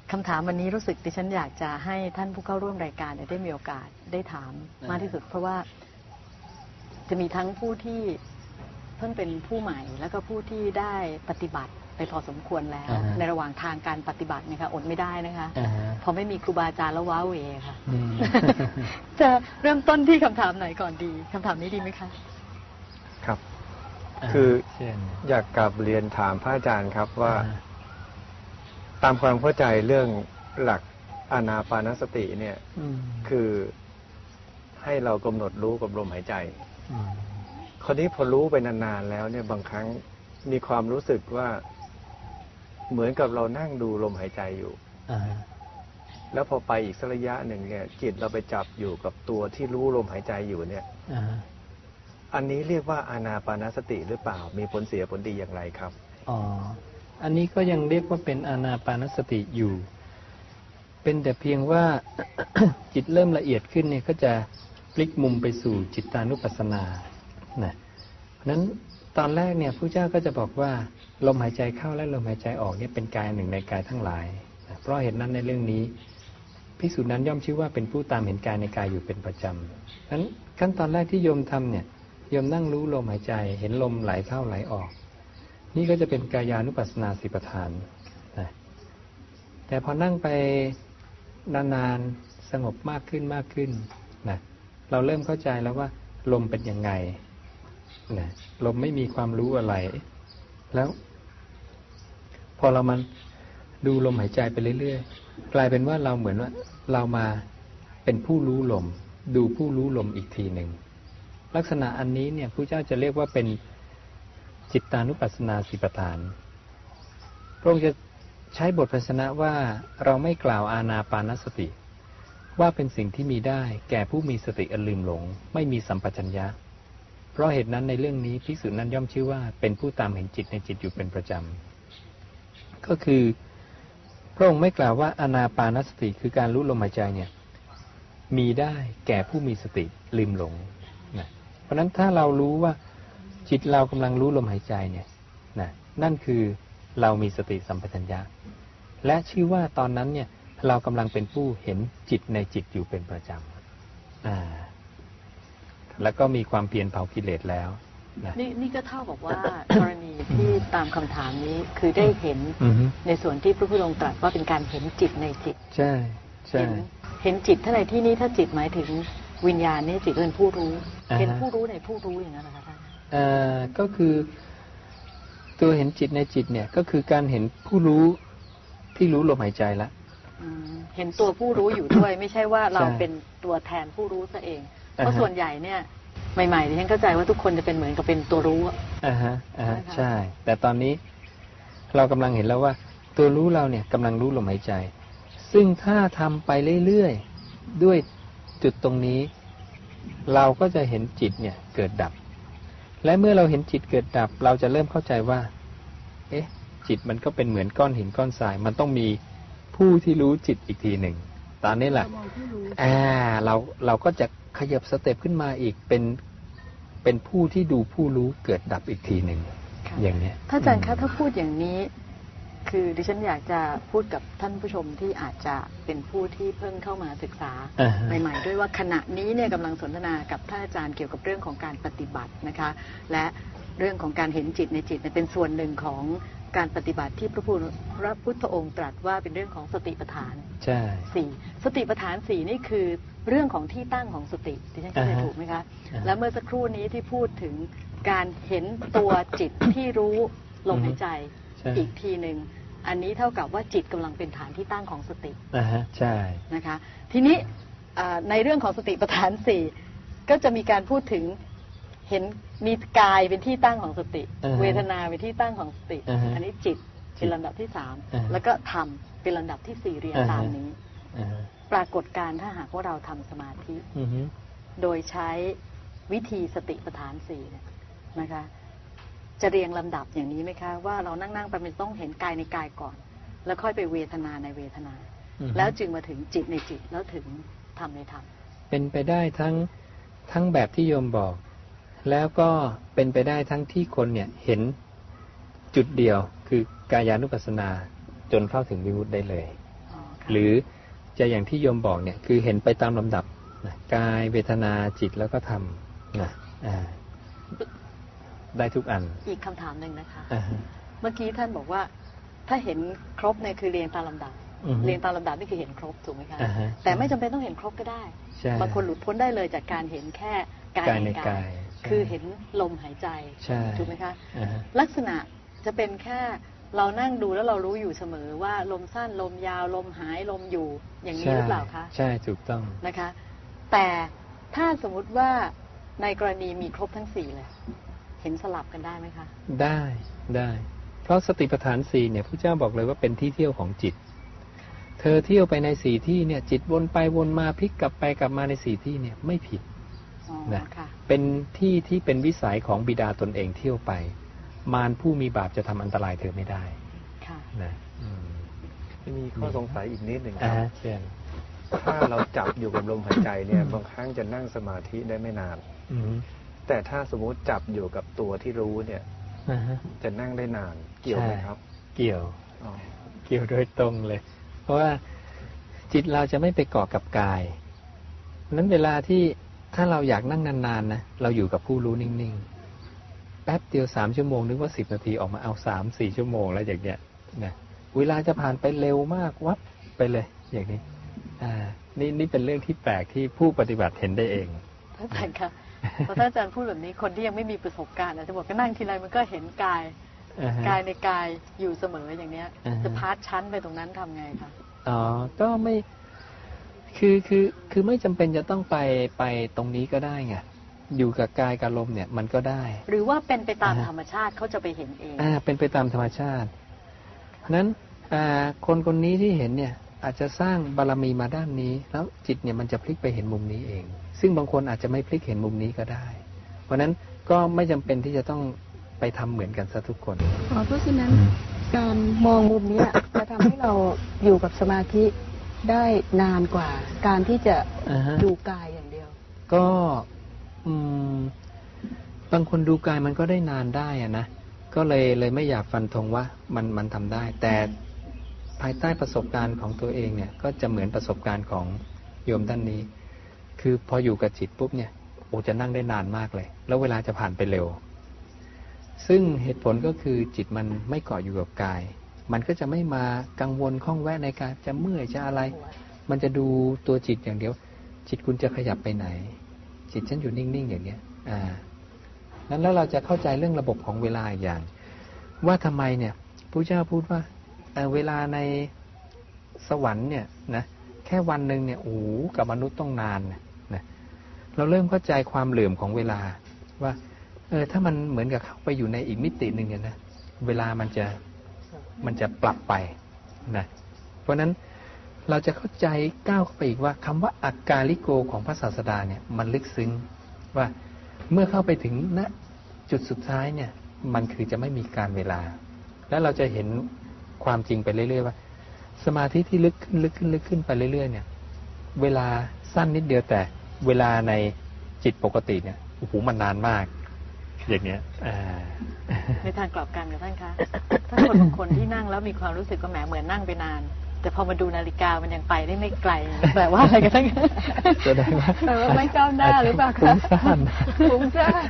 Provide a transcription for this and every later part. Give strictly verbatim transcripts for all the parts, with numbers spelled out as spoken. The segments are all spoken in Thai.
คำถามวันนี้รู้สึกดิฉันอยากจะให้ท่านผู้เข้าร่วมรายการได้มีโอกาสได้ถามมากที่สุดเพราะว่าจะมีทั้งผู้ที่เพิ่งเป็นผู้ใหม่แล้วก็ผู้ที่ได้ปฏิบัติไปพอสมควรแล้วในระหว่างทางการปฏิบัตินะคะอดไม่ได้นะคะพอไม่มีครูบาอาจารย์แล้วว้าเหวค่ะจะเริ่มต้นที่คำถามไหนก่อนดีคำถามนี้ดีไหมคะครับคืออยากกลับเรียนถามพระอาจารย์ครับว่าตามความเข้าใจเรื่องหลักอานาปานสติเนี่ยคือให้เรากำหนดรู้กับลมหายใจคราวนี้พอรู้ไปนานๆแล้วเนี่ยบางครั้งมีความรู้สึกว่าเหมือนกับเรานั่งดูลมหายใจอยู่แล้วพอไปอีกสักระยะหนึ่งเนี่ยจิตเราไปจับอยู่กับตัวที่รู้ลมหายใจอยู่เนี่ยอันนี้เรียกว่าอานาปานสติหรือเปล่ามีผลเสียผลดีอย่างไรครับอ๋ออันนี้ก็ยังเรียกว่าเป็นอานาปานสติอยู่เป็นแต่เพียงว่า จิตเริ่มละเอียดขึ้นเนี่ยก็จะพลิกมุมไปสู่จิตตานุปัสสนานะเพราะนั้นตอนแรกเนี่ยพระเจ้าก็จะบอกว่าลมหายใจเข้าและลมหายใจออกเนี่ยเป็นกายหนึ่งในกายทั้งหลายนะเพราะเหตุนั้นในเรื่องนี้ภิกษุนั้นย่อมชื่อว่าเป็นผู้ตามเห็นกายในกายอยู่เป็นประจำนั้นขั้นตอนแรกที่โยมทำเนี่ยโยมนั่งรู้ลมหายใจเห็นลมไหลเข้าไหลออกนี่ก็จะเป็นกายานุปัสสนาสิปทานนะแต่พอนั่งไปนานๆสงบมากขึ้นมากขึ้นนะเราเริ่มเข้าใจแล้วว่าลมเป็นยังไงนะลมไม่มีความรู้อะไรแล้วพอเรามันดูลมหายใจไปเรื่อยๆกลายเป็นว่าเราเหมือนว่าเรามาเป็นผู้รู้ลมดูผู้รู้ลมอีกทีหนึ่งลักษณะอันนี้เนี่ยพระเจ้าจะเรียกว่าเป็นจิตตานุปัสสนาสิปทานพระองค์จะใช้บทพยัญชนะว่าเราไม่กล่าวอานาปานสติว่าเป็นสิ่งที่มีได้แก่ผู้มีสติอันลืมหลงไม่มีสัมปชัญญะเพราะเหตุนั้นในเรื่องนี้ภิกษุนั้นย่อมชื่อว่าเป็นผู้ตามเห็นจิตในจิตอยู่เป็นประจำก็คือพระองค์ไม่กล่าวว่าอานาปานสติคือการรู้ลมหายใจเนี่ยมีได้แก่ผู้มีสติลืมหลงนะเพราะฉะนั้นถ้าเรารู้ว่าจิตเรากำลังรู้ลมหายใจเนี่ยนะนั่นคือเรามีสติสัมปชัญญะและชื่อว่าตอนนั้นเนี่ยเรากำลังเป็นผู้เห็นจิตในจิตอยู่เป็นประจำอ่าแล้วก็มีความเพียรเผากิเลสแล้วนะนี่นี่ก็เท่ากับว่ากรณีที่ตามคำถามนี้คือได้เห็นในส่วนที่พระพุทธองค์ตรัสว่าเป็นการเห็นจิตในจิตใช่ใช่เห็นจิตถ้าในที่นี้ถ้าจิตหมายถึงวิญญาณนี่จิตเป็นผู้รู้เห็นผู้รู้ในผู้รู้อย่างนั้นเหรอคะท่านอ่าก็คือตัวเห็นจิตในจิตเนี่ยก็คือการเห็นผู้รู้ที่รู้ลมหายใจละเห็นตัวผู้รู้อยู่ด้วยไม่ใช่ว่าเราเป็นตัวแทนผู้รู้ซะเองเพราะส่วนใหญ่เนี่ยใหม่ๆดิฉันเข้าใจว่าทุกคนจะเป็นเหมือนกับเป็นตัวรู้อ่าฮะอ่าใช่แต่ตอนนี้เรากำลังเห็นแล้วว่าตัวรู้เราเนี่ยกำลังรู้ลมหายใจซึ่งถ้าทำไปเรื่อยๆด้วยจุดตรงนี้เราก็จะเห็นจิตเนี่ยเกิดดับและเมื่อเราเห็นจิตเกิดดับเราจะเริ่มเข้าใจว่าเอ๊ะจิตมันก็เป็นเหมือนก้อนหินก้อนทรายมันต้องมีผู้ที่รู้จิตอีกทีหนึ่งตอนนี้แหละอ่าเราเราก็จะขยับสเต็ปขึ้นมาอีกเป็นเป็นผู้ที่ดูผู้รู้เกิดดับอีกทีหนึ่งอย่างนี้ถ้าอาจารย์คะถ้าพูดอย่างนี้คือดิฉันอยากจะพูดกับท่านผู้ชมที่อาจจะเป็นผู้ที่เพิ่งเข้ามาศึกษาใหม่ๆด้วยว่าขณะนี้เนี่ยกำลังสนทนากับท่านอาจารย์เกี่ยวกับเรื่องของการปฏิบัตินะคะและเรื่องของการเห็นจิตในจิตเป็นส่วนหนึ่งของการปฏิบัติที่พระพุทธองค์ตรัสว่าเป็นเรื่องของสติปัฏฐานใช่สี่สติปัฏฐานสี่นี่คือเรื่องของที่ตั้งของสติดิฉันเข้าใจถูกไหมคะแล้วเมื่อสักครู่นี้ที่พูดถึงการเห็นตัวจิตที่รู้ลมหายใจอีกทีหนึ่งอันนี้เท่ากับว่าจิตกำลังเป็นฐานที่ตั้งของสติอ่าฮะใช่นะคะทีนี้ในเรื่องของสติปัฏฐานสี่ก็จะมีการพูดถึงเห็นมีกายเป็นที่ตั้งของสติ uh-huh. เวทนาเป็นที่ตั้งของสติ uh-huh. อันนี้จิตเป็นลำดับที่สาม uh-huh. แล้วก็ธรรมเป็นลำดับที่สี่เรียง uh-huh. ตามนี้ uh-huh. ปรากฏการถ้าหากว่าเราทำสมาธิ uh-huh. โดยใช้วิธีสติปัฏฐานสี่นะคะจะเรียงลำดับอย่างนี้ไหมคะว่าเรานั่งๆไปมันต้องเห็นกายในกายก่อนแล้วค่อยไปเวทนาในเวทนา uh-huh. แล้วจึงมาถึงจิตในจิตแล้วถึงธรรมในธรรมเป็นไปได้ทั้งทั้งแบบที่โยมบอกแล้วก็เป็นไปได้ทั้งที่คนเนี่ยเห็นจุดเดียวคือกายานุปัสสนาจนเข้าถึงวิมุตติได้เลยหรือจะอย่างที่โยมบอกเนี่ยคือเห็นไปตามลำดับนะกายเวทนาจิตแล้วก็ธรรมนะอ่าได้ทุกอันอีกคำถามหนึ่งนะคะ uh-huh. เมื่อกี้ท่านบอกว่าถ้าเห็นครบเนี่ยคือเรียงตามลำดับ uh-huh. เรียงตามลำดับนี่คือเห็นครบถูกไหมคะ uh-huh. แต่ไม่จำเป็นต้องเห็นครบก็ได้บางคนหลุดพ้นได้เลยจากการเห็นแค่กายในกายคือเห็นลมหายใจถูกไหมคะ uh-huh. ลักษณะจะเป็นแค่เรานั่งดูแล้วเรารู้อยู่เสมอว่าลมสั้นลมยาวลมหายลมอยู่อย่างนี้หรือเปล่าคะใช่ถูกต้องนะคะแต่ถ้าสมมุติว่าในกรณีมีครบทั้งสี่เลยเห็นสลับกันได้ไหมคะได้ได้เพราะสติปัฏฐานสี่เนี่ยพระเจ้าบอกเลยว่าเป็นที่เที่ยวของจิตเธอเที่ยวไปในสี่ที่เนี่ยจิตวนไปวนมาพลิกกลับไปกลับมาในสี่ที่เนี่ยไม่ผิดนะเป็นที่ที่เป็นวิสัยของบิดาตนเองเที่ยวไปมารผู้มีบาปจะทำอันตรายเธอไม่ได้นะมีข้อสงสัยอีกนิดหนึ่งครับเช่นถ้าเราจับอยู่กับลมหายใจเนี่ยบางครั้งจะนั่งสมาธิได้ไม่นานแต่ถ้าสมมุติจับอยู่กับตัวที่รู้เนี่ยจะนั่งได้นานเกี่ยวไหมครับเกี่ยวเกี่ยวโดยตรงเลยเพราะว่าจิตเราจะไม่ไปเกาะกับกายนั้นเวลาที่ถ้าเราอยากนั่งนานๆนะเราอยู่กับผู้รู้นิ่งๆแป๊บเดียวสามชั่วโมงนึกว่าสิบนาทีออกมาเอาสามสี่ชั่วโมงแล้วอย่างเงี้ยนะเวลาจะผ่านไปเร็วมากวับไปเลยอย่างนี้อ่านี่นี่เป็นเรื่องที่แปลกที่ผู้ปฏิบัติเห็นได้เองท่านอาจารย์คะพอท่านอาจารย์พูดแบบนี้คนที่ยังไม่มีประสบการณ์อาจจะบอกก็นั่งทีไรมันก็เห็นกายกายในกายอยู่เสมออย่างเนี้ยจะพาร์ทชั้นไปตรงนั้นทำไงคะอ๋อก็ไม่คือคือคือไม่จำเป็นจะต้องไปไปตรงนี้ก็ได้ไงอยู่กับกายกับลมเนี่ยมันก็ได้หรือว่าเป็นไปตามธรรมชาติเขาจะไปเห็นเองอ่าเป็นไปตามธรรมชาตินั้นอ่าคนคนนี้ที่เห็นเนี่ยอาจจะสร้างบารมีมาด้านนี้แล้วจิตเนี่ยมันจะพลิกไปเห็นมุมนี้เองซึ่งบางคนอาจจะไม่พลิกเห็นมุมนี้ก็ได้เพราะนั้นก็ไม่จำเป็นที่จะต้องไปทำเหมือนกันซะทุกคนเพราะฉะนั้นการมองมุมนี้จะทำให้เราอยู่กับสมาธิได้นานกว่าการที่จะดูกายอย่างเดียวก็อืมบางคนดูกายมันก็ได้นานได้อะนะก็เลยเลยไม่อยากฟันธงว่ามันมันทำได้แต่ภายใต้ประสบการณ์ของตัวเองเนี่ยก็จะเหมือนประสบการณ์ของโยมท่านนี้คือพออยู่กับจิตปุ๊บเนี่ยโอ้จะนั่งได้นานมากเลยแล้วเวลาจะผ่านไปเร็วซึ่งเหตุผลก็คือจิตมันไม่เกาะอยู่กับกายมันก็จะไม่มากังวลข้องแวะในการจะเมื่อยจะอะไรมันจะดูตัวจิตอย่างเดียวจิตคุณจะขยับไปไหนจิตฉันอยู่นิ่งๆอย่างเงี้ยอ่านั้นแล้วเราจะเข้าใจเรื่องระบบของเวลาอย่างว่าทำไมเนี่ยพระเจ้าพูดว่าเวลาในสวรรค์เนี่ยนะแค่วันหนึ่งเนี่ยโอ้กับมนุษย์ต้องนานนะนะเราเริ่มเข้าใจความเหลื่อมของเวลาว่าเออถ้ามันเหมือนกับเข้าไปอยู่ในอีกมิติหนึ่งเนี่ยนะเวลามันจะมันจะปรับไปนะเพราะนั้นเราจะเข้าใจก้าวเข้าไปอีกว่าคำว่าอากาลิโกของพระศาสดาเนี่ยมันลึกซึ้งว่าเมื่อเข้าไปถึงณจุดสุดท้ายเนี่ยมันคือจะไม่มีการเวลาแล้วเราจะเห็นความจริงไปเรื่อยๆว่าสมาธิที่ลึกขึ้นลึกขึ้นลึกขึ้นไปเรื่อยๆเนี่ยเวลาสั้นนิดเดียวแต่เวลาในจิตปกติเนี่ยโอ้โหมันนานมากอย่างเนี้ยในทางกลับกันกับท่านคะถ้าคนบางคนที่นั่งแล้วมีความรู้สึกก็แหมเหมือนนั่งไปนานแต่พอมาดูนาฬิกามันยังไปได้ไม่ไกลแปลว่าอะไรกันท่านคะแสดงว่าแปลว่าไม่ก้าวหน้าหรือเปล่าคะฟุ้งซ่านฟุ้งซ่าน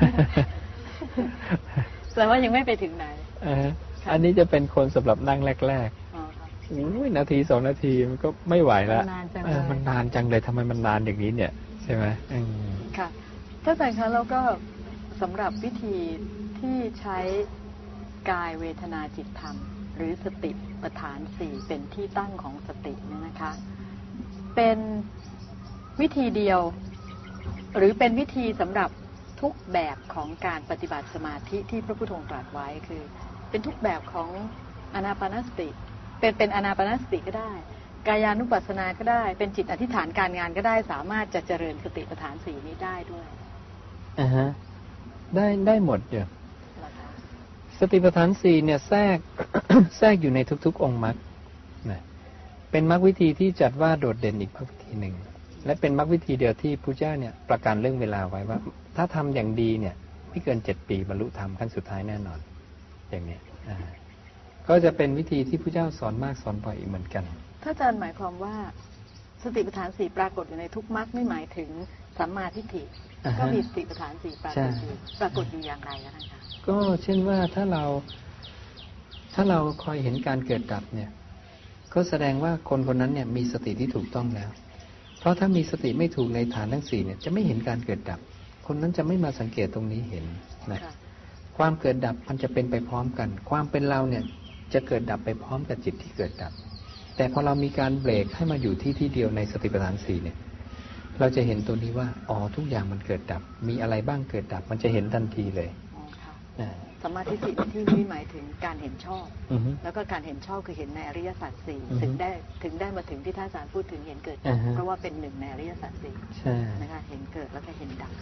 แปลว่ายังไม่ไปถึงไหนอันนี้จะเป็นคนสำหรับนั่งแรกๆอุ้ยนาทีสองนาทีมันก็ไม่ไหวแล้วมันนานจังเลยทำไมมันนานอย่างนี้เนี่ยใช่ไหมค่ะท่านอาจารย์คะแล้วก็สำหรับวิธีที่ใช้กายเวทนาจิตธรรมหรือสติปัฏฐานสี่เป็นที่ตั้งของสติเนี่ยนะคะเป็นวิธีเดียวหรือเป็นวิธีสำหรับทุกแบบของการปฏิบัติสมาธิที่พระพุทธองค์ตรัสไว้คือเป็นทุกแบบของอานาปานสติเป็นเป็นอานาปานสติก็ได้กายานุปัสสนาก็ได้เป็นจิตอธิษฐานการงานก็ได้สามารถจะเจริญสติปัฏฐานสี่นี้ได้ด้วยอ่าฮะได้ได้หมดอยู่สติปัฏฐานสี่เนี่ยแทรก แทรกอยู่ในทุกๆองค์มรรคนะเป็นมรรควิธีที่จัดว่าโดดเด่นอีกมรรควิธีหนึ่งและเป็นมรรควิธีเดียวที่พระเจ้าเนี่ยประกันเรื่องเวลาไว้ว่าถ้าทำอย่างดีเนี่ยไม่เกินเจ็ดปีบรรลุธรรมขั้นสุดท้ายแน่นอนอย่างนี้ก็จะเป็นวิธีที่พระเจ้าสอนมากสอนบ่อยอีกเหมือนกันถ้าอาจารย์หมายความว่าสติปัฏฐานสี่ปรากฏอยู่ในทุกมรรคไม่หมายถึงสัมมาทิฏฐิก็มีสติปัฏฐานสี่ปรากฏอยู่ปรากฏอยู่อย่างไรคะท่านคะก็เช่นว่าถ้าเราถ้าเราคอยเห็นการเกิดดับเนี่ยก็แสดงว่าคนคนนั้นเนี่ยมีสติที่ถูกต้องแล้วเพราะถ้ามีสติไม่ถูกในฐานทั้งสี่เนี่ยจะไม่เห็นการเกิดดับคนนั้นจะไม่มาสังเกตตรงนี้เห็นนะความเกิดดับมันจะเป็นไปพร้อมกันความเป็นเราเนี่ยจะเกิดดับไปพร้อมกับจิตที่เกิดดับแต่พอเรามีการเบรกให้มาอยู่ที่ที่เดียวในสติปัฏฐานสี่เนี่ยเราจะเห็นตัวนี้ว่าอ๋อทุกอย่างมันเกิดดับมีอะไรบ้างเกิดดับมันจะเห็นทันทีเลยสัมมาทิฏฐิในที่นี้หมายถึงการเห็นชอบแล้วก็การเห็นชอบคือเห็นในอริยสัจสี่ถึงได้ถึงได้มาถึงที่ท่านอาจารย์พูดถึงเห็นเกิดดับเพราะว่าเป็นหนึ่งในอริยสัจสี่นะคะเห็นเกิดแล้วก็เห็นดับ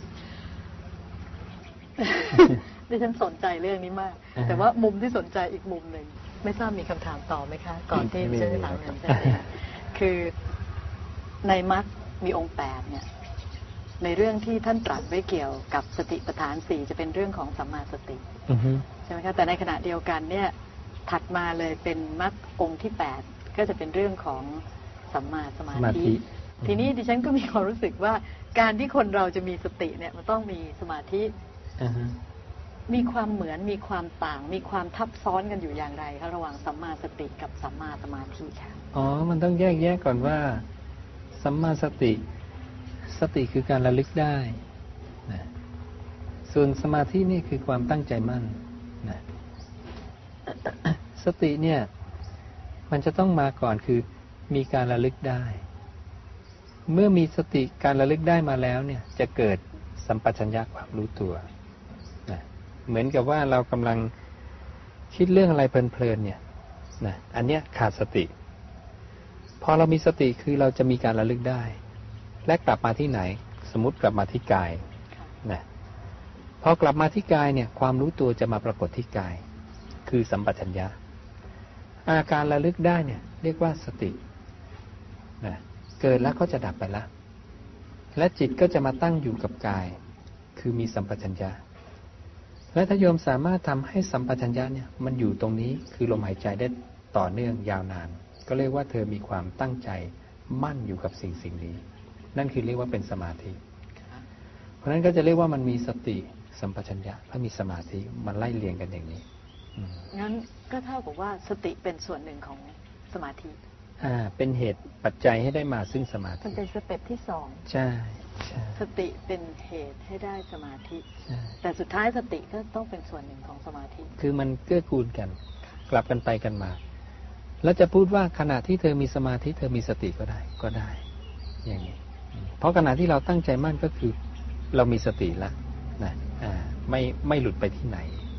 ดิฉันสนใจเรื่องนี้มากแต่ว่ามุมที่สนใจอีกมุมหนึ่งไม่ทราบมีคำถามต่อไหมคะก่อนที่จะถามอาจารย์คือในมรรคมีองค์แปดเนี่ยในเรื่องที่ท่านตรัสไว้เกี่ยวกับสติปัฏฐานสี่จะเป็นเรื่องของสัมมาสติใช่ไหมคะแต่ในขณะเดียวกันเนี่ยถัดมาเลยเป็นมรรคองค์ที่แปดก็จะเป็นเรื่องของสัมมาสมาธิทีนี้ดิฉันก็มีความรู้สึกว่าการที่คนเราจะมีสติเนี่ยมันต้องมีสมาธิมีความเหมือนมีความต่างมีความทับซ้อนกันอยู่อย่างไรคะระหว่างสัมมาสติกับสัมมาสมาธิค่ะอ๋อมันต้องแยกแยะก่อนว่าสัมมาสติสติคือการระลึกได้นะส่วนสมาธินี่คือความตั้งใจมั่นนะสติเนี่ยมันจะต้องมาก่อนคือมีการระลึกได้เมื่อมีสติการระลึกได้มาแล้วเนี่ยจะเกิดสัมปชัญญะความรู้ตัวนะเหมือนกับว่าเรากำลังคิดเรื่องอะไรเพลินๆเนี่ยนะอันเนี้ยขาดสติพอเรามีสติคือเราจะมีการระลึกได้และกลับมาที่ไหนสมมติกลับมาที่กายนะพอกลับมาที่กายเนี่ยความรู้ตัวจะมาปรากฏที่กายคือสัมปชัญญะอาการระลึกได้เนี่ยเรียกว่าสตินะเกิดแล้วก็จะดับไปละและจิตก็จะมาตั้งอยู่กับกายคือมีสัมปชัญญะและถ้าโยมสามารถทำให้สัมปชัญญะเนี่ยมันอยู่ตรงนี้คือลมหายใจได้ต่อเนื่องยาวนานก็เรียกว่าเธอมีความตั้งใจมั่นอยู่กับสิ่งสิ่งนี้นั่นคือเรียกว่าเป็นสมาธิเพราะนั้นก็จะเรียกว่ามันมีสติสัมปชัญญะและมีสมาธิมันไล่เรียงกันอย่างนี้งั้นก็เท่ากับว่าสติเป็นส่วนหนึ่งของสมาธิอ่าเป็นเหตุปัจจัยให้ได้มาซึ่งสมาธิมันเป็นสเต็ปที่สองใช่สติเป็นเหตุให้ได้สมาธิแต่สุดท้ายสติก็ต้องเป็นส่วนหนึ่งของสมาธิคือมันเกื้อกูลกันกลับกันไปกันมาแล้วจะพูดว่าขณะที่เธอมีสมาธิเธอมีสติก็ได้ก็ได้อย่างนี้เพราะขณะที่เราตั้งใจมั่นก็คือเรามีสติแล้วนะอ่าไม่ไม่หลุดไปที่ไหน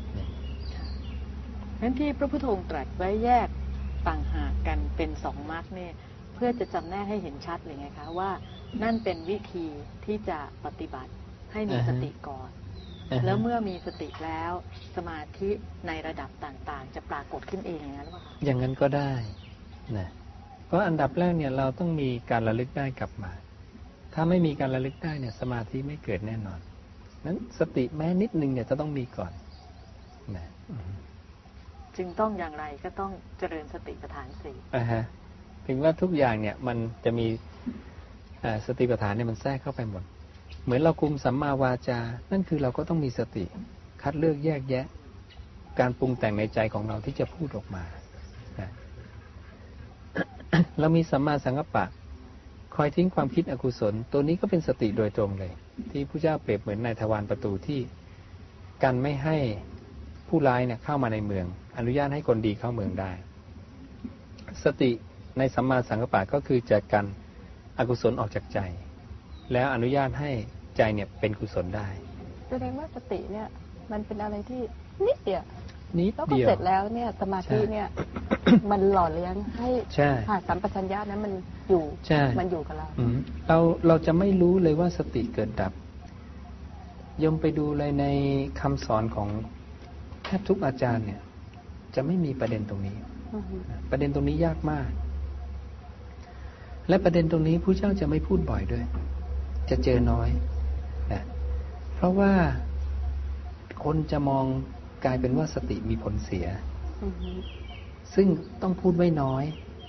นั้นที่พระพุทธองค์ตรัสไว้แยกต่างหากกันเป็นสองมรรคเนี่ยเพื่อจะจำแนกให้เห็นชัดเลยไงคะว่านั่นเป็นวิธีที่จะปฏิบัติให้มีสติก่อน uh-huh. แล้วเมื่อมีสติแล้วสมาธิในระดับต่างๆจะปรากฏขึ้นเองอย่างนั้นหรือเปล่าอย่างนั้นก็ได้นะเพราะอันดับแรกเนี่ยเราต้องมีการระลึกได้กลับมาถ้าไม่มีการระลึกได้เนี่ยสมาธิไม่เกิดแน่นอนนั้นสติแม้นิดนึงเนี่ยจะต้องมีก่อนนะจึงต้องอย่างไรก็ต้องเจริญสติปัฏฐานสี่อ่าฮะถึงว่าทุกอย่างเนี่ยมันจะมีสติปัฏฐานเนี่ยมันแทรกเข้าไปหมดเหมือนเราคุมสัมมาวาจานั่นคือเราก็ต้องมีสติคัดเลือกแยกแยะการปรุงแต่งในใจของเราที่จะพูดออกมานะ เรามีสัมมาสังกัปปะคอยทิ้งความคิดอกุศลตัวนี้ก็เป็นสติโดยตรงเลยที่พระเจ้าเปรียบเหมือนนายทวารประตูที่กันไม่ให้ผู้ร้ายเนี่ยเข้ามาในเมืองอนุญาตให้คนดีเข้าเมืองได้สติในสัมมาสังกัปปะก็คือจะกันอกุศลออกจากใจแล้วอนุญาตให้ใจเนี่ยเป็นกุศลได้แสดงว่าสติเนี่ยมันเป็นอะไรที่นิดเดียวนิดเดียวแล้วก็เสร็จแล้วเนี่ยสมาธิเนี่ยมันหล่อเลี้ยงให้หาสัมปชัญญะนั้นมันอยู่มันอยู่กับเราเราเราจะไม่รู้เลยว่าสติเกิดดับยมไปดูเลยในคำสอนของแทบทุกอาจารย์เนี่ยจะไม่มีประเด็นตรงนี้ประเด็นตรงนี้ยากมากและประเด็นตรงนี้ผู้เจ้าจะไม่พูดบ่อยด้วยจะเจอน้อยนะเพราะว่าคนจะมองกลายเป็นว่าสติมีผลเสียซึ่งต้องพูดไว้น้อย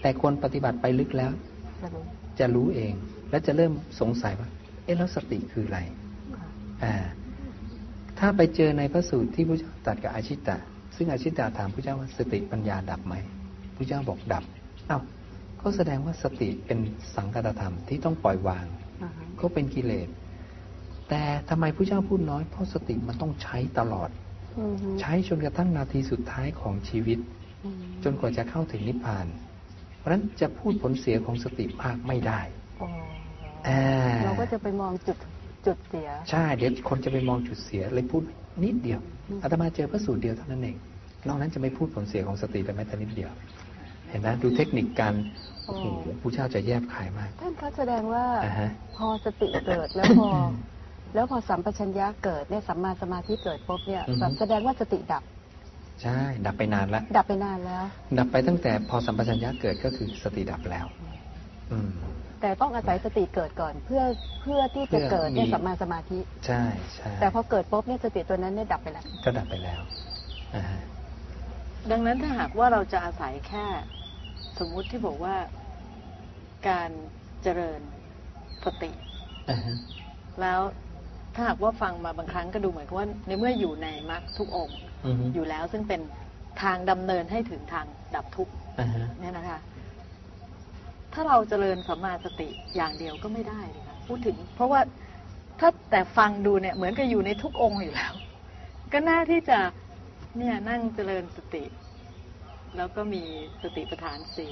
แต่คนปฏิบัติไปลึกแล้ว จะรู้เองและจะเริ่มสงสัยว่าเอ๊ะแล้วสติคืออะไรอ่าถ้าไปเจอในพระสูตรที่พระเจ้าตรัสกับอาชิตะซึ่งอาชิตะถามพระเจ้าว่าสติปัญญาดับไหมพระเจ้าบอกดับอ้าวก็แสดงว่าสติเป็นสังคตธรรมที่ต้องปล่อยวางก็เป็นกิเลสแต่ทำไมพระเจ้าพูดน้อยเพราะสติมันต้องใช้ตลอดใช้จนกระทั่งนาทีสุดท้ายของชีวิตจนกว่าจะเข้าถึงนิพพานเพราะฉะนั้นจะพูดผลเสียของสติมากไม่ได้เราก็จะไปมองจุดจุดเสียใช่เดี๋ยวคนจะไปมองจุดเสียเลยพูดนิดเดียวอาตมาเจอพระสูตรเดียวเท่านั้นเองนอกนั้นจะไม่พูดผลเสียของสติแต่แม้แต่นิดเดียวเห็นไหมดูเทคนิคการโอ้โหผู้เจ้าจะแยบคายมากท่านเขาแสดงว่าพอสติเกิดแล้วพอแล้วพอสัมปชัญญะเกิดเนี่ยสัมมาสมาธิเกิดปุ๊บเนี่ยแสดงว่าสติดับใช่ดับไปนานแล้วดับไปนานแล้วดับไปตั้งแต่พอสัมปชัญญะเกิดก็คือสติดับแล้วอืมแต่ต้องอาศัยสติเกิดก่อนเพื่อเพื่อที่จะเกิดเนี่ยสัมมาสมาธิใช่ใช่แต่พอเกิดปุ๊บเนี่ยสติตัวนั้นเนี่ยดับไปแล้วก็ดับไปแล้วอ่าดังนั้นถ้าหากว่าเราจะอาศัยแค่สมมุติที่บอกว่าการเจริญสติ uh-huh. แล้วถ้าหากว่าฟังมาบางครั้งก็ดูเหมือนกับว่าในเมื่ออยู่ในมรรคทุกองค์ uh-huh. อยู่แล้วซึ่งเป็นทางดำเนินให้ถึงทางดับทุกข์ uh-huh. เนี่ยนะคะถ้าเราเจริญสัมมาสติอย่างเดียวก็ไม่ได้เลยค่ะพูดถึงเพราะว่าถ้าแต่ฟังดูเนี่ยเหมือนกับอยู่ในทุกองค์อยู่แล้วก็น่าที่จะเนี่ยนั่งเจริญสติแล้วก็มีสติปัฏฐานสี่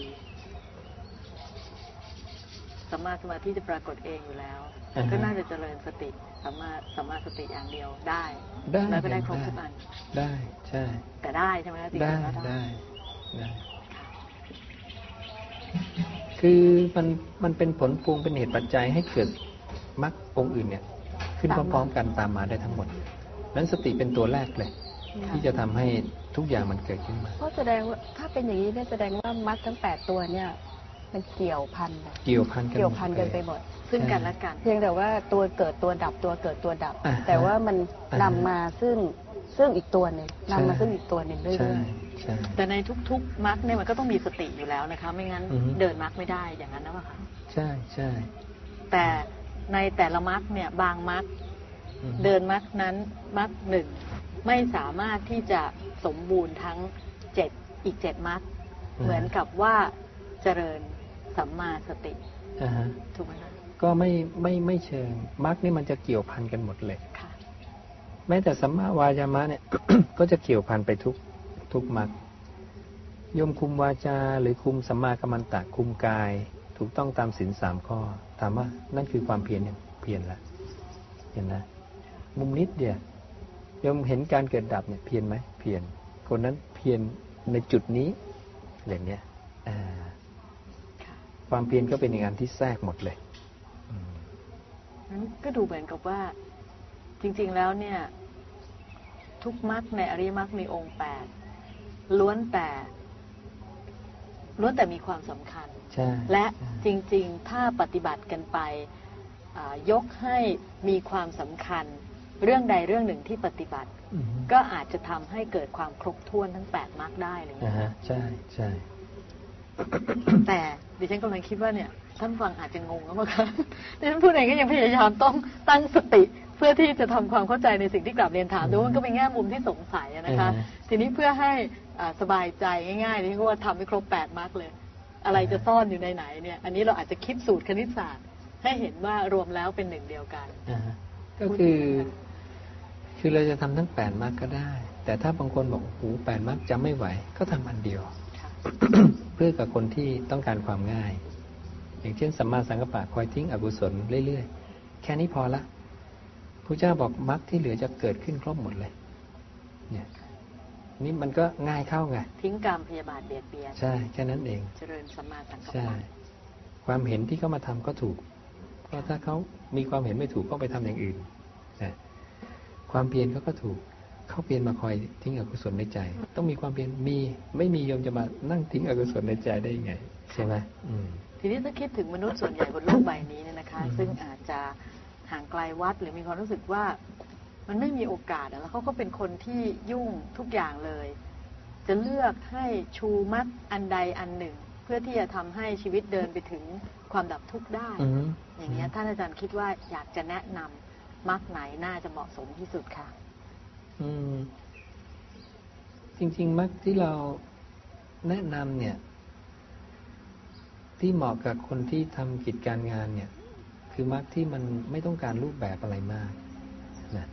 สัมมาสมาธิจะปรากฏเองอยู่แล้ว uh-huh. ก็น่าจะเจริญสติสัมมาสัมมาสติอย่างเดียวได้แล้วก็ได้ครบทุกอันได้ใช่แต่ได้ใช่ไหมคะได้ได้ได้คือมันมันเป็นผลพวงเป็นเหตุปัจจัยให้เกิดมรรคองค์อื่นเนี่ยขึ้นพร้อมๆกันตามมาได้ทั้งหมดนั้นสติเป็นตัวแรกเลยที่จะทำให้ทุกอย่างมันเกิดขึ้นมาเพราะแสดงว่าถ้าเป็นอย่างนี้เนี่ยแสดงว่ามรรคทั้งแปดตัวเนี่ยมันเกี่ยวพันเกี่ยวพันกันเกี่ยวพันกันไปหมดซึ่งกันและกันเพียงแต่ว่าตัวเกิดตัวดับตัวเกิดตัวดับแต่ว่ามันนำมาซึ่งซึ่งอีกตัวหนึ่งนำมาซึ่งอีกตัวหนึ่งเรื่อยๆแต่ในทุกๆมรรคเนี่ยมันก็ต้องมีสติอยู่แล้วนะคะไม่งั้นเดินมรรคไม่ได้อย่างนั้นนะว่าค่ะใช่ใช่แต่ในแต่ละมรรคเนี่ยบางมรรคเดินมรรคนั้นมรรคหนึ่งไม่สามารถที่จะสมบูรณ์ทั้งเจ็ดอีกเจ็ดมรรคเหมือนกับว่าเจริญสัมมาสติถูกไหมคะก็ไม่ไม่ไม่เชิงมรรคนี่มันจะเกี่ยวพันกันหมดเลยแม้แต่สัมมาวายามะเนี่ย ก็จะเกี่ยวพันไปทุกทุกมรรคยมคุมวาจาหรือคุมสัมมากัมมันตะคุมกายถูกต้องตามศีลสามข้อถามว่านั่นคือความเพียรอย่างเพียรละเห็นนะมุมนิดเดียวยมเห็นการเกิดดับเนี่ยเพียรไหมเพียรคนนั้นเพียรในจุดนี้อย่างเนี้ยความเพียรก็เป็นงานที่แทรกหมดเลยก็ดูเหมือนกับว่าจริงๆแล้วเนี่ยทุกมรรคในอริยมรรคมีองค์แปดล้วนแต่ล้วนแต่มีความสำคัญและจริงๆถ้าปฏิบัติกันไปยกให้มีความสำคัญเรื่องใดเรื่องหนึ่งที่ปฏิบัติก็อาจจะทำให้เกิดความครบถ้วนทั้งแปดมรรคได้เลยนะใช่ใช่แต่ดิฉันกำลังคิดว่าเนี่ยท่านฟังอาจจะงงนะมั้งคะดิฉันพูดเองก็ยังพยายามต้องตั้งสติเพื่อที่จะทำความเข้าใจในสิ่งที่กลับเรียนถามดูมันก็เป็นแง่มุมที่สงสัยนะคะทีนี้เพื่อให้สบายใจง่ายๆดิฉันก็ว่าทำให้ครบแปดมรรคเลยอะไรจะซ่อนอยู่ในไหนเนี่ยอันนี้เราอาจจะคิดสูตรคณิตศาสตร์ให้เห็นว่ารวมแล้วเป็นหนึ่งเดียวกันก็คือคือเราจะทำทั้งแปดมรรคก็ได้แต่ถ้าบางคนบอกโอ้โหแปดมรรคจำไม่ไหวก็ทำอันเดียว เพื่อกับคนที่ต้องการความง่ายอย่างเช่นสัมมาสังกัปปะคอยทิ้งอกุศลเรื่อยๆแค่นี้พอละพระเจ้าบอกมรรคที่เหลือจะเกิดขึ้นครบหมดเลยเนี่ยนี่มันก็ง่ายเข้าไงทิ้งกรรมพยาบาทเบียดเบียนใช่แค่นั้นเองเจริญสัมมาสังกัปปะใช่ความเห็นที่เขามาทำก็ถูกเพราะถ้าเขามีความเห็นไม่ถูกก็ไปทำอย่างอื่นนะความเพียรเขาก็ถูกเขาเพียรมาคอยทิ้งอกุศลในใจต้องมีความเพียรมีไม่มีโยมจะมานั่งทิ้งอกุศลในใจได้ยังไงใช่ไหมทีนี้ถ้าคิดถึงมนุษย์ส่วนใหญ่บนโลกใบนี้เนี่ยนะคะซึ่งอาจจะห่างไกลวัดหรือมีความรู้สึกว่ามันไม่มีโอกาสแล้วเขาก็เป็นคนที่ยุ่งทุกอย่างเลยจะเลือกให้ชูมรรคอันใดอันหนึ่งเพื่อที่จะทำให้ชีวิตเดินไปถึงความดับทุกข์ได้ mm-hmm. อย่างนี้ท่านอาจารย์คิดว่าอยากจะแนะนำมรรคไหนน่าจะเหมาะสมที่สุดคะอืมจริงๆมรรคที่เราแนะนำเนี่ยที่เหมาะกับคนที่ทำกิจการงานเนี่ยคือมรรคที่มันไม่ต้องการรูปแบบอะไรมากนะ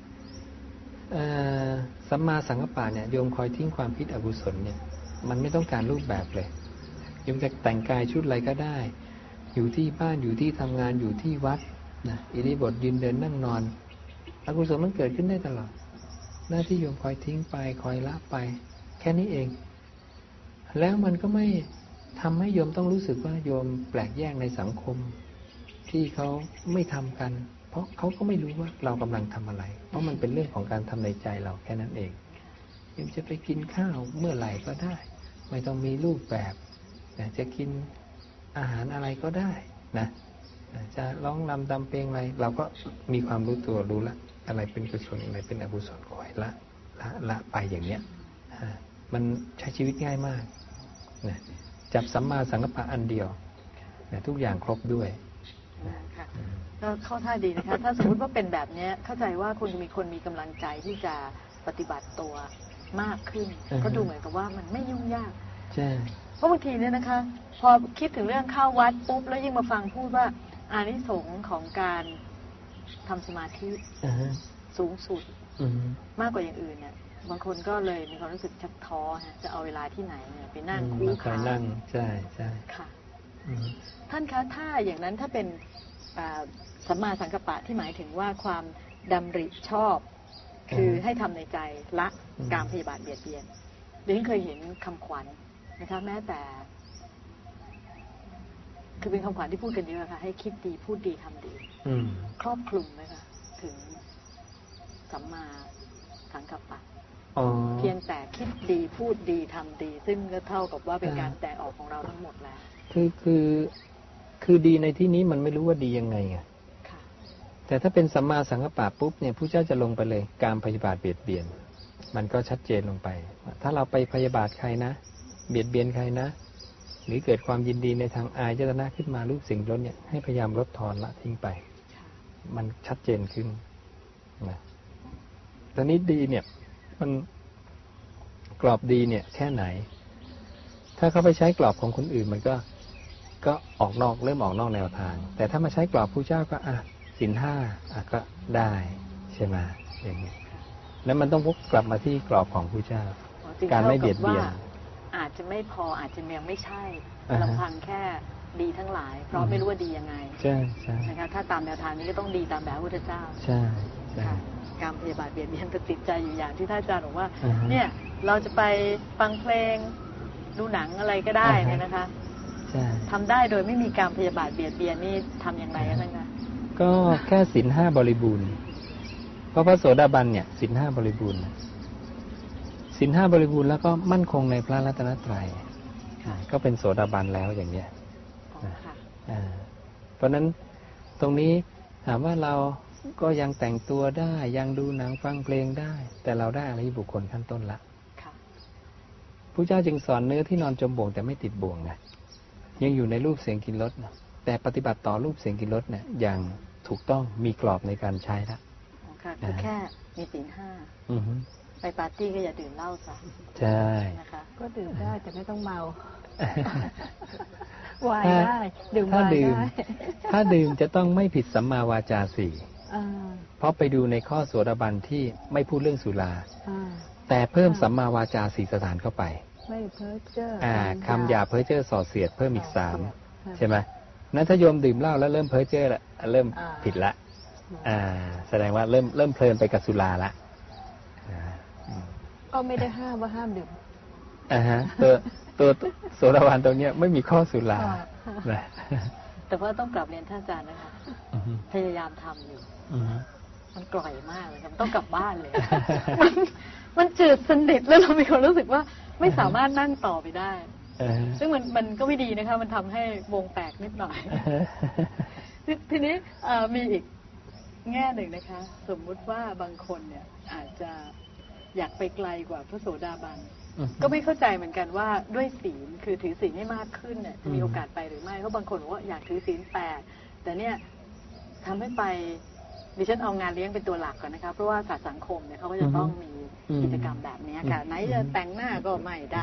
สัมมาสังกัปปะเนี่ยโยมคอยทิ้งความคิดอกุศลเนี่ยมันไม่ต้องการรูปแบบเลยโยมจะแต่งกายชุดอะไรก็ได้อยู่ที่บ้านอยู่ที่ทำงานอยู่ที่วัดนะอิริยาบถยืนเดินนั่งนอนอกุศลมันเกิดขึ้นได้ตลอดหน้าที่โยมคอยทิ้งไปคอยละไปแค่นี้เองแล้วมันก็ไม่ทำให้โยมต้องรู้สึกว่าโยมแปลกแยกในสังคมที่เขาไม่ทำกันเพราะเขาก็ไม่รู้ว่าเรากำลังทำอะไรเพราะมันเป็นเรื่องของการทำในใจเราแค่นั้นเองโยมจะไปกินข้าวเมื่อไหร่ก็ได้ไม่ต้องมีรูปแบบจะกินอาหารอะไรก็ได้นะจะร้องรำตามเพลงอะไรเราก็มีความรู้ตัวรู้ละอะไรเป็นกุศลอะไรเป็นอกุศลคอยละละละไปอย่างเนี้ยมันใช้ชีวิตง่ายมากนะจับสัมมาสังกัปปะอันเดียวนะทุกอย่างครบด้วยค่ะก็เข้าท่าดีนะคะถ้าสมมติว่าเป็นแบบนี้เข้าใจว่าคุณมีคนมีกำลังใจที่จะปฏิบัติตัวมากขึ้นก็ดูเหมือนกับว่ามันไม่ยุ่งยากใช่เพราะบางทีเนี่ยนะคะพอคิดถึงเรื่องเข้าวัดปุ๊บแล้วยิ่งมาฟังพูดว่าอานิสงส์ของการทำสมาธิสูงสุดมากกว่าอย่างอื่นเนี่ยบางคนก็เลยมีความรู้สึกชักท้อจะเอาเวลาที่ไหนเนี่ยไปนั่งคู่ขานั่งใช่ใช่ค่ะท่านคะถ้าอย่างนั้นถ้าเป็นสัมมาสังกัปปะที่หมายถึงว่าความดำริชอบคือให้ทำในใจละกามพยาบาทเบียดเบียนเดี๋ยวนี้เคยเห็นคำขวัญนะคะแม้แต่คือเป็นคำขวัญที่พูดกันเยอะค่ะให้คิดดีพูดดีทำดีครอบคลุมไหมคะถึงสัมมาสังกัปปะเพียงแต่คิดดีพูดดีทำดีซึ่งก็เท่ากับว่าเป็นการแสดงออกของเราทั้งหมดแล้วคือคือคือดีในที่นี้มันไม่รู้ว่าดียังไงอ่ะแต่ถ้าเป็นสัมมาสังกัปปะปุ๊บเนี่ยผู้เจ้าจะลงไปเลยกามพยาบาทเบียดเบียนมันก็ชัดเจนลงไปถ้าเราไปพยาบาทใครนะเบียดเบียนใครนะหรือเกิดความยินดีในทางอายเจตนาขึ้นมารูปสิ่งล้นเนี่ยให้พยายามลดทอนละทิ้งไปมันชัดเจนขึ้นนะตอนนี้ดีเนี่ยมันกรอบดีเนี่ยแค่ไหนถ้าเขาไปใช้กรอบของคนอื่นมันก็ก็ออกนอกเริ่มออกนอกแนวทางแต่ถ้ามาใช้กรอบผู้เจ้าก็อ่ะศีลห้าอ่ะก็ได้ใช่ไหมอย่างนี้แล้วมันต้องวกกลับมาที่กรอบของผู้เจ้าการไม่เบียดเบียนอาจจะไม่พออาจจะยังไม่ใช่ลำพังแค่ดีทั้งหลายเพราะไม่รู้ว่าดียังไงใช่ใช่นะคะถ้าตามแนวทางนี้ก็ต้องดีตามแบบพระพุทธเจ้าใช่ใช่การพยาบาทเบียดเบียนติดใจอยู่อย่างที่ท่านอาจารย์บอกว่าเนี่ยเราจะไปฟังเพลงดูหนังอะไรก็ได้เนี่ยนะคะทำได้โดยไม่มีการพยาบาทเบียดเบียนนี่ทำอย่างไรกันนะคะก็แค่ศีลห้าบริบูรณ์เพราะพระโสดาบันเนี่ยศีลห้าบริบูรณ์ศีลห้าบริบูรณ์แล้วก็มั่นคงในพระรัตนตรัยก็เป็นโสดาบันแล้วอย่างเนี้ยเพราะนั้นตรงนี้ถามว่าเราก็ยังแต่งตัวได้ยังดูหนังฟังเพลงได้แต่เราได้อริยบุคคลขั้นต้นละพระเจ้าจึงสอนเนื้อที่นอนจมบ่วงแต่ไม่ติดบ่วงไงยังอยู่ในรูปเสียงกลิ่นรสแต่ปฏิบัติต่อรูปเสียงกลิ่นรสเนี่ยอย่างถูกต้องมีกรอบในการใช้ละค่ะคือแค่มีศีลห้าไปปาร์ตี้ก็อย่าดื่มเหล้าซะใช่นะคะก็ดื่มได้แต่ไม่ต้องเมาวายได้ดื่มวายได้ถ้าดื่มจะต้องไม่ผิดสัมมาวาจาสี่เพราะไปดูในข้อโสดาบันที่ไม่พูดเรื่องสุราแต่เพิ่มสัมมาวาจาสี่สถานเข้าไปไม่เพ้อเจ้อคำหยาเพ้อเจ้อส่อเสียดเพิ่มอีกสามใช่ไหมนั้นถ้าโยมดื่มเหล้าแล้วเริ่มเพ้อเจ้อละเริ่มผิดละอ่าแสดงว่าเริ่มเริ่มเพลินไปกับสุราละก็ไม่ได้ห้ามว่าห้ามดื่มอ่าฮะตัวตัวโสดาบันตรงเนี้ยไม่มีข้อสุราแต่ว่าต้องกลับเรียนท่านอาจารย์นะคะพยายามทำอยู่มันกร่อยมากเลยครับต้องกลับบ้านเลยมันมันจืดสนิทแล้วเรามีความรู้สึกว่าไม่สามารถนั่งต่อไปได้ซึ่งมันมันก็ไม่ดีนะคะมันทำให้วงแตกนิดหน่อยทีนี้มีอีกแง่หนึ่งนะคะสมมุติว่าบางคนเนี่ยอาจจะอยากไปไกลกว่าพระโสดาบันก็ไม่เข้าใจเหมือนกันว่าด้วยศีลคือถือศีลให้มากขึ้นเนี่ยจะมีโอกาสไปหรือไม่เพราะบางคนบอกว่าอยากถือศีลแปดแต่เนี่ยทำให้ไปดิฉันเอางานเลี้ยงเป็นตัวหลักก่อนนะคะเพราะว่าศาสตร์สังคมเนี่ยเขาก็จะต้องมีกิจกรรมแบบนี้ค่ะไหนจะแต่งหน้าก็ไม่ได้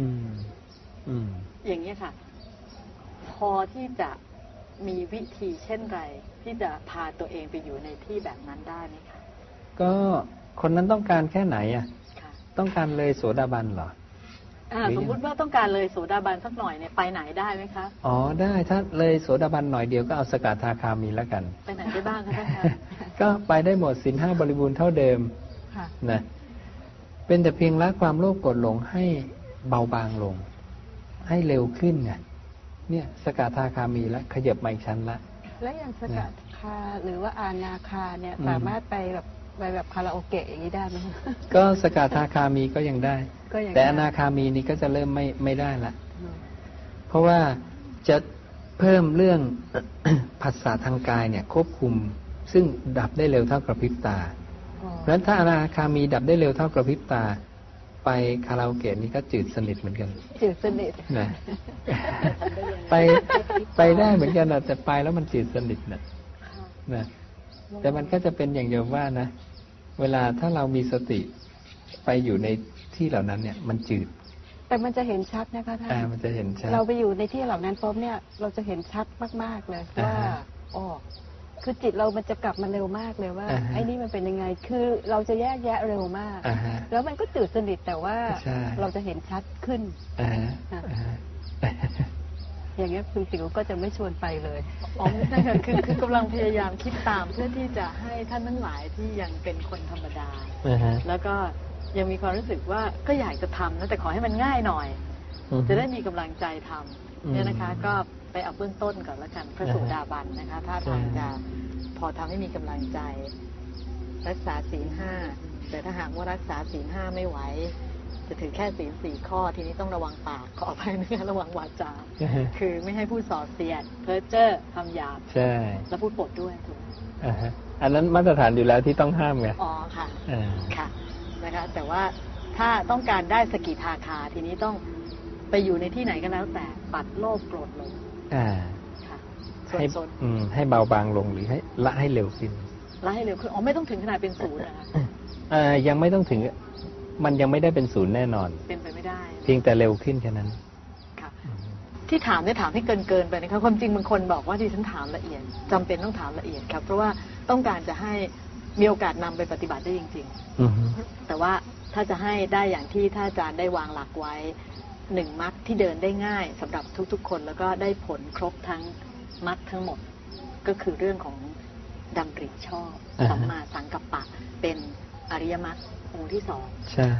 อย่างนี้ค่ะพอที่จะมีวิธีเช่นไรที่จะพาตัวเองไปอยู่ในที่แบบนั้นได้ไหมคะก็คนนั้นต้องการแค่ไหนอ่ะต้องการเลยโสดาบันเหรอสมมุติว่าต้องการเลยโสดาบันสักหน่อยเนี่ยไปไหนได้ไหมคะอ๋อได้ถ้าเลยโสดาบันหน่อยเดียวก็เอาสกทาคามีแล้วกันไปไหนได้บ้างคะท่านคะก็ไปได้หมดศีลห้าบริบูรณ์เท่าเดิมนะเป็นแต่เพียงละความโลภโกรธหลงให้เบาบางลงให้เร็วขึ้นไงเนี่ยสกทาคามีแล้วขยับมาอีกชั้นละแล้วอย่างสกทาหรือว่าอานาคาเนี่ยสามารถไปแบบไปแบบคาราโอเกะอย่างนี้ได้ไหมก็สกทาคามีก็ยังได้แต่อนาคามีนี่ก็จะเริ่มไม่ไม่ได้ละเพราะว่าจะเพิ่มเรื่อง ภาษาทางกายเนี่ยควบคุมซึ่งดับได้เร็วเท่ากระพริบตาเพราะฉะนั้นถ้าอนาคามีดับได้เร็วเท่ากระพริบตาไปคาราโอเกะนี่ก็จืดสนิทเหมือนกันจืดสนิทนะไปไปได้เหมือนกันนะแต่ไปแล้วมันจืดสนิทนะนะแต่มันก็จะเป็นอย่างเดียวว่านะเวลาถ้าเรามีสติไปอยู่ในที่เหล่านั้นเนี่ยมันจืดแต่มันจะเห็นชัดนะคะท่านมันจะเห็นชัดเราไปอยู่ในที่เหล่านั้นปุ๊บเนี่ยเราจะเห็นชัดมากๆเลยว่าอ๋อคือจิตเรามันจะกลับมาเร็วมากเลยว่าไอ้นี่มันเป็นยังไงคือเราจะแยกแยะเร็วมากแล้วมันก็จืดสนิทแต่ว่าเราจะเห็นชัดขึ้นอย่างเงี้ยคุณสิวก็จะไม่ชวนไปเลยอ๋อไม่ใช่ค่ะคือคือกำลังพยายามคิดตามเพื่อที่จะให้ท่านทั้งหลายที่ยังเป็นคนธรรมดาแล้วก็ยังมีความรู้สึกว่าก็อยากจะทำนะแต่ขอให้มันง่ายหน่อยจะได้มีกำลังใจทำเนี่ยนะคะก็ไปเอาเบื้องต้นก่อนแล้วกันพระโสดาบันนะคะถ้าทางจะพอทำให้มีกำลังใจรักษาศีลห้าแต่ถ้าหากว่ารักษาศีลห้าไม่ไหวจะถือแค่ศีลสี่ข้อทีนี้ต้องระวังปากขออภัยนะคะระวังวาจาคือไม่ให้พูดส่อเสียดเพ้อเจ้อคำหยาบใช่แล้วพูดปดด้วยถูกอันนั้นมาตรฐานอยู่แล้วที่ต้องห้ามไงอ๋อค่ะค่ะนะคะแต่ว่าถ้าต้องการได้สกิทาคาทีนี้ต้องไปอยู่ในที่ไหนก็แล้วแต่ปัดโลภโกรธลงอ่าค่ะให้อืมให้เบาบางลงหรือให้ละให้เร็วขึ้นละให้เร็วขึ้นอ๋อไม่ต้องถึงขนาดเป็นศูนย์นะคะอ่ายังไม่ต้องถึงมันยังไม่ได้เป็นศูนย์แน่นอนเป็นไปไม่ได้เพียงแต่เร็วขึ้นแค่นั้นค่ะที่ถามได้ถามให้เกินเกินไปนะคะความจริงบางคนบอกว่าดิฉันถามละเอียดจำเป็นต้องถามละเอียดครับเพราะว่าต้องการจะให้มีโอกาสนำไปปฏิบัติได้จริงๆแต่ว่าถ้าจะให้ได้อย่างที่ท่านอาจารย์ได้วางหลักไว้หนึ่งมรรคที่เดินได้ง่ายสำหรับทุกๆคนแล้วก็ได้ผลครบทั้งมรรคทั้งหมดก็คือเรื่องของดำริชอบสัมมาสังกัปปะเป็นอริยมรรคองค์ที่สองใช่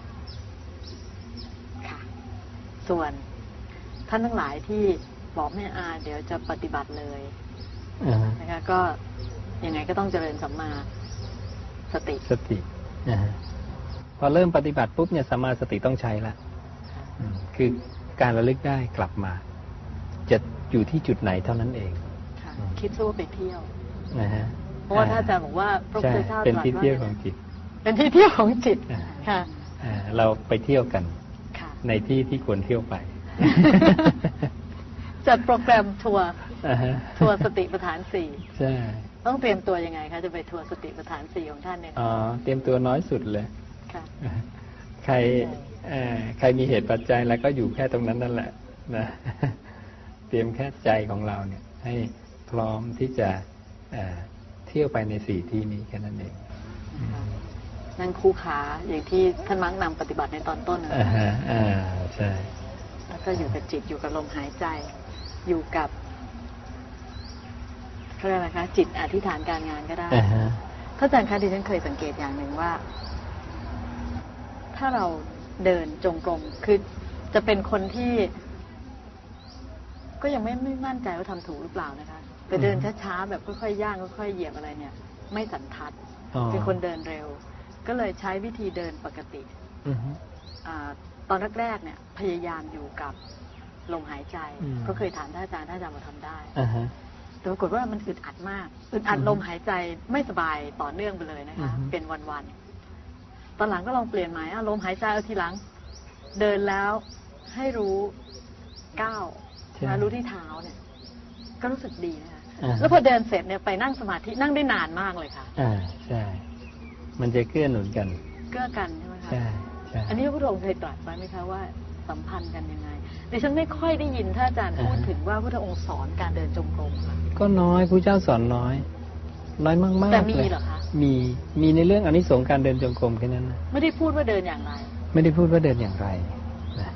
ค่ะส่วนท่านทั้งหลายที่บอกแม่อาเดี๋ยวจะปฏิบัติเลยนะคะก็ยังไงก็ต้องเจริญสัมมาสติสติพอเริ่มปฏิบัติปุ๊บเนี่ยสัมมาสติต้องใช้ละคือการระลึกได้กลับมาจะอยู่ที่จุดไหนเท่านั้นเองคิดซะว่าไปเที่ยวนะฮะเพราะว่าถ้าอาจารย์บอกว่าพระพุทธเจ้าเป็นที่เที่ยวของจิตเป็นที่เที่ยวของจิตค่ะเราไปเที่ยวกันในที่ที่ควรเที่ยวไปจัดโปรแกรมทัวร์ทัวร์สติปัฏฐานสี่ใช่ต้องเตรียมตัวยังไงคะจะไปทัวร์สติปัฏฐานสี่ของท่านเนี่ยอ๋อเตรียมตัวน้อยสุดเลยค่ะใครใครมีเหตุปัจจัยแล้วก็อยู่แค่ตรงนั้นนั่นแหละนะเตรียมแค่ใจของเราเนี่ยให้พร้อมที่จะเที่ยวไปในสี่ที่นี้แค่นั้นเองนั่งคู่ขาอย่างที่ท่านมักนำปฏิบัติในตอนต้นนะอ่าใช่แล้วก็อยู่กับจิตอยู่กับลมหายใจอยู่กับเขาเรียกอะไรคะจิตอธิษฐานการงานก็ได้ท่านอาจารย์คะดิฉันเคยสังเกตอย่างหนึ่งว่าถ้าเราเดินจงกรมคือจะเป็นคนที่ก็ยังไม่ไม่มั่นใจว่าทำถูกหรือเปล่านะคะแต่เดินช้าๆแบบค่อยๆย่างค่อยๆเหยียบอะไรเนี่ยไม่สันทัดเป็นคนเดินเร็วก็เลยใช้วิธีเดินปกติตอนแรกๆเนี่ยพยายามอยู่กับลมหายใจก็เคยถามท่านอาจารย์ท่านอาจารย์มาทำได้แต่ปรากฏว่ามันอึดอัดมากอึดอัดลมหายใจไม่สบายต่อเนื่องไปเลยนะคะเป็นวันๆตอนหลังก็ลองเปลี่ยนใหม่ลมหายใจเอาทีหลังเดินแล้วให้รู้ก้าวนะรู้ที่เท้าเนี่ยก็รู้สึกดีนะคะแล้วพอเดินเสร็จเนี่ยไปนั่งสมาธินั่งได้นานมากเลยค่ะอ่าใช่มันจะเกื้อหนุนกันเกื้อกันใช่ไหมคะใช่ใช่อันนี้พระพุทธองค์เคยตรัสไว้ไหมคะว่าสัมพันธ์กันยังไงดิฉันไม่ค่อยได้ยินท่านอาจารย์พูดถึงว่าพระพุทธองค์สอนการเดินจงกรมค่ะก็น้อยพระเจ้าสอนน้อยน้อยมากๆแต่มีเหรอคะมีมีในเรื่องอานิสงส์การเดินจงกรมแค่นั้นนะไม่ได้พูดว่าเดินอย่างไรไม่ได้พูดว่าเดินอย่างไรนะ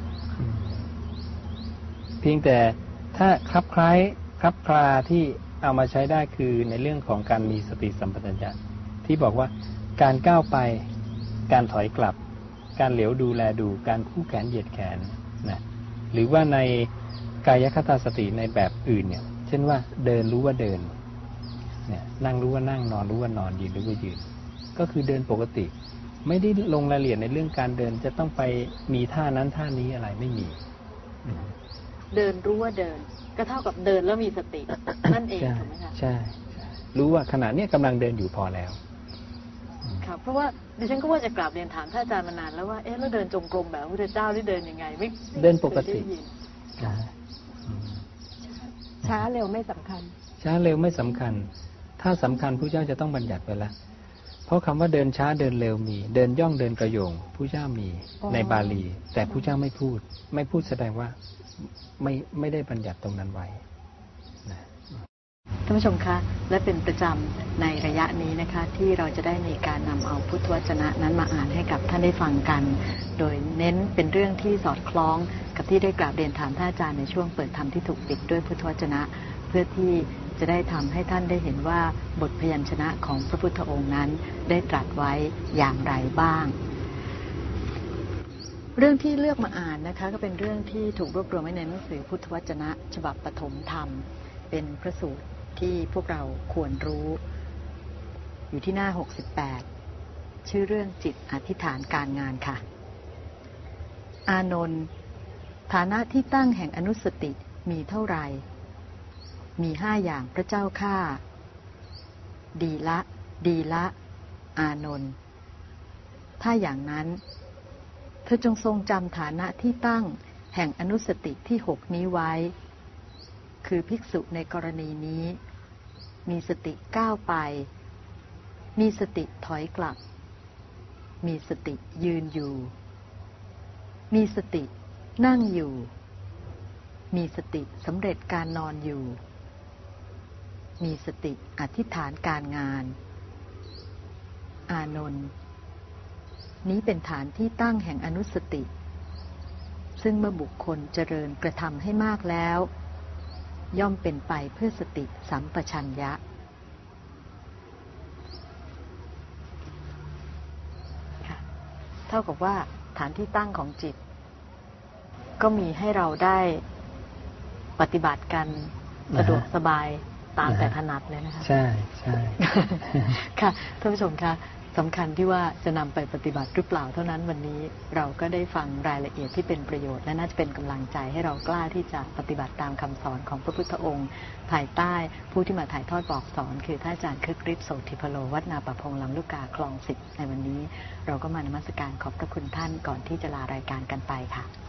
เพียงแต่ถ้าคลับคล้ายคลับคลาที่เอามาใช้ได้คือในเรื่องของการมีสติสัมปชัญญะที่บอกว่าการก้าวไปการถอยกลับการเหลียวดูแลดูการคู่แขนเหยียดแขนนะหรือว่าในกายคตาสติในแบบอื่นเนี่ยเช่นว่าเดินรู้ว่าเดินเนี่ยนั่งรู้ว่านั่งนอนรู้ว่านอนยืนรู้ว่ายืนก็คือเดินปกติไม่ได้ลงรายละเอียดในเรื่องการเดินจะต้องไปมีท่านั้นท่านี้อะไรไม่มีเดินรู้ว่าเดินก็เท่ากับเดินแล้วมีสตินั่นเองถูกไหมคะใช่รู้ว่าขณะนี้กำลังเดินอยู่พอแล้วค่ะเพราะว่าดิฉันก็ว่าจะกราบเรียนถามท่านอาจารย์มานานแล้วว่าเอ๊ะแล้วเดินจงกรมแบบพระพุทธเจ้าได้เดินยังไงไม่เดินปกติช้าเร็วไม่สำคัญช้าเร็วไม่สำคัญถ้าสำคัญพระเจ้าจะต้องบัญญัติไว้แล้วเพราะคำว่าเดินช้าเดินเร็วมีเดินย่องเดินกระโยงพระเจ้ามีในบาลีแต่พระเจ้าไม่พูดไม่พูดแสดงว่าไม่ไม่ได้บัญญัติตรงนั้นไว้นะท่านผู้ชมคะและเป็นประจำในระยะนี้นะคะที่เราจะได้มีการนำเอาพุทธวจนะนั้นมาอ่านให้กับท่านได้ฟังกันโดยเน้นเป็นเรื่องที่สอดคล้องกับที่ได้กราบเรียนถามท่านอาจารย์ในช่วงเปิดธรรมที่ถูกปิดด้วยพุทธวจนะเพื่อที่จะได้ทำให้ท่านได้เห็นว่าบทพยัญชนะของพระพุทธองค์นั้นได้ตรัสไว้อย่างไรบ้างเรื่องที่เลือกมาอ่านนะคะก็เป็นเรื่องที่ถูกรวบรวมไว้ในหนังสือพุทธวจนะฉบับปฐมธรรมเป็นพระสูตรที่พวกเราควรรู้อยู่ที่หน้าหกสิบแปดชื่อเรื่องจิตอธิษฐานการงานค่ะอานนท์ฐานะที่ตั้งแห่งอนุสติมีเท่าไหร่มีห้าอย่างพระเจ้าข้าดีละดีละอานนท์ถ้าอย่างนั้นเธอจงทรงจำฐานะที่ตั้งแห่งอนุสติที่หกนี้ไว้คือภิกษุในกรณีนี้มีสติก้าวไปมีสติถอยกลับมีสติยืนอยู่มีสตินั่งอยู่มีสติสำเร็จการนอนอยู่มีสติอธิษฐานการงานอานนท์นี้เป็นฐานที่ตั้งแห่งอนุสติซึ่งเมื่อบุคคลเจริญกระทำให้มากแล้วย่อมเป็นไปเพื่อสติสัมปชัญญะเท่ากับว่าฐานที่ตั้งของจิตก็มีให้เราได้ปฏิบัติกันสะดวกสบายตามแต่ถนัดเลยนะคะใช่ใช่ค่ะท่านผู้ชมคะสำคัญที่ว่าจะนำไปปฏิบัติหรือเปล่าเท่านั้นวันนี้เราก็ได้ฟังรายละเอียดที่เป็นประโยชน์และน่าจะเป็นกำลังใจให้เรากล้าที่จะปฏิบัติตามคำสอนของพระพุทธองค์ภายใต้ผู้ที่มาถ่ายทอดบอกสอนคือท่านอาจารย์คึกฤทธิ์โสธิพโลวัดนาป่าพงลำลูกกาคลองสิบในวันนี้เราก็มานมัสการขอบพระคุณท่านก่อนที่จะลารายการกันไปค่ะ